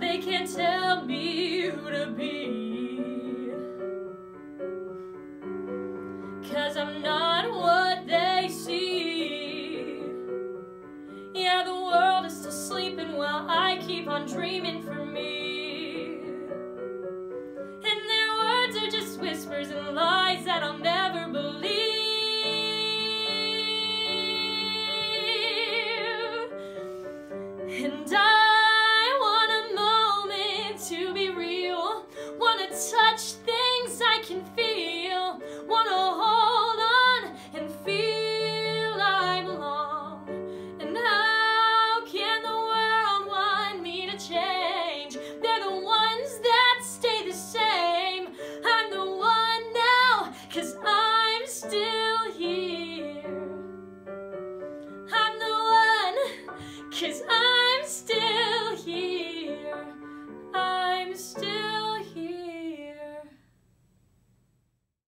They can't tell me who to be, 'cause I'm not what they see. Yeah, the world is still sleeping while I keep on dreaming for me. And their words are just whispers and lies that I'll never believe. And I want a moment to be real, wanna touch things I can feel, wanna hold on and feel I belong. And how can the world want me to change? They're the ones that stay the same. I'm the one now, 'cause I'm still here. I'm the one, 'cause I'm still here. I'm still